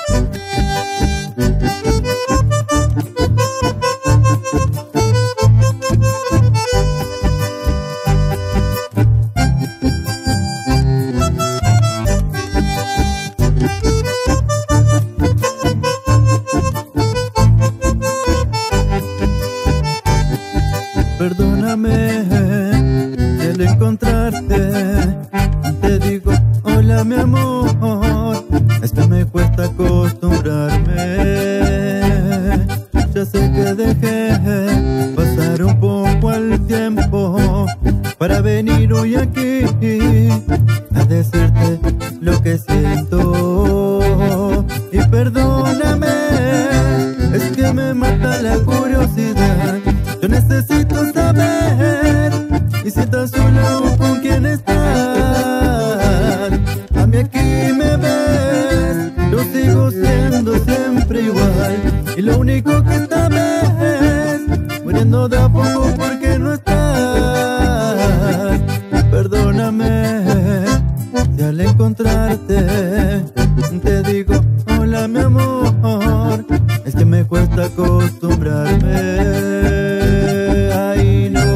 Perdóname si al encontrarte te digo hola mi amor, es que me cuesta acostumbrarme. Ya sé que dejé pasar un poco el tiempo para venir hoy aquí a decirte lo que siento. Y perdóname, es que me mata la curiosidad. Yo necesito saber y si estás sola o con quién estás. A mí aquí me ves, yo sigo siendo siempre igual. Y lo único que esta vez, muriendo de a poco porque no estás. Perdóname si al encontrarte te digo hola mi amor, es que me cuesta acostumbrarme. Ay no.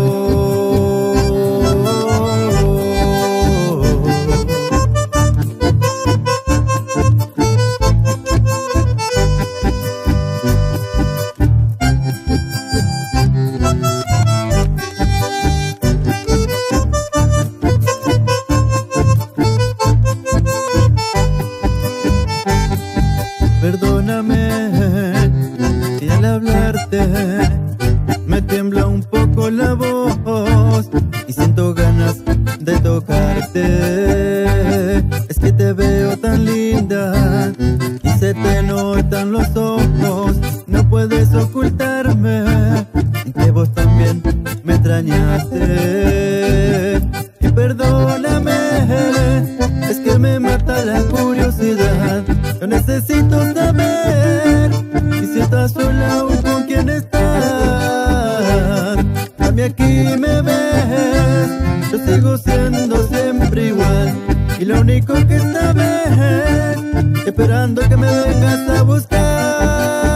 Perdóname si al hablarte me tiembla un poco la voz y siento ganas de tocarte. Es que te veo tan linda y se te notan los ojos. No puedes ocultarme que vos también me extrañaste. Y perdóname, es que me mata la curiosidad. Yo necesito saber y si estás sola o con quién estás. A mí aquí me ves, yo sigo siendo siempre igual. Y lo único que esta vez, esperando que me vengas a buscar.